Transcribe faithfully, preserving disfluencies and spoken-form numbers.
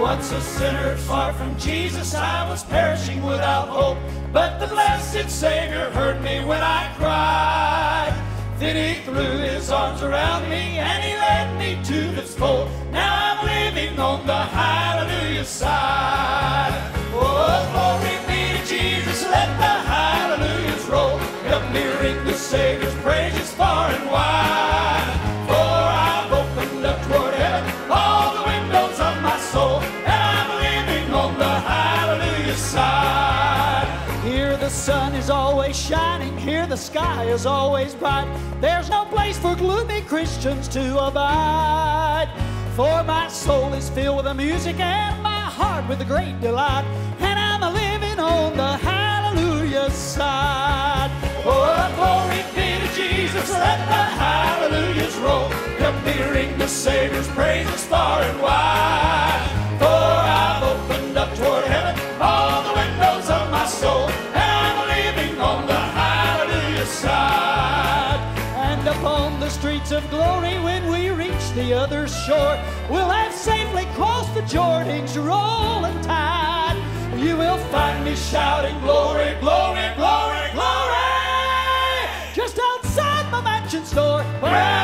once a sinner far from Jesus, I was perishing without hope. But the blessed Savior heard me when I cried. Then he threw his arms around me and he led me to his fold. Now I'm living on the hallelujah side. Oh, glory be to Jesus, let the hallelujahs roll. Help me ring the Savior's praises far and wide. For I've opened up toward heaven all the windows of my soul, and I'm living on the hallelujah side. Here the sun is always shining, here the sky is always bright. There's no place for gloomy Christians to abide. For my soul is filled with the music and my heart with a great delight, and I'm living on the hallelujah side. Oh, glory be to Jesus, let the hallelujahs roll. Help me ring the Savior's praises far and wide. For I've opened up toward heaven all the windows of my soul, and I'm living on the hallelujah side. And upon the streets of glory, when we reach the other shore, we'll have safely crossed the Jordan's rolling tide. You will find me shouting glory, glory, glory, glory, just outside my mansion's door, where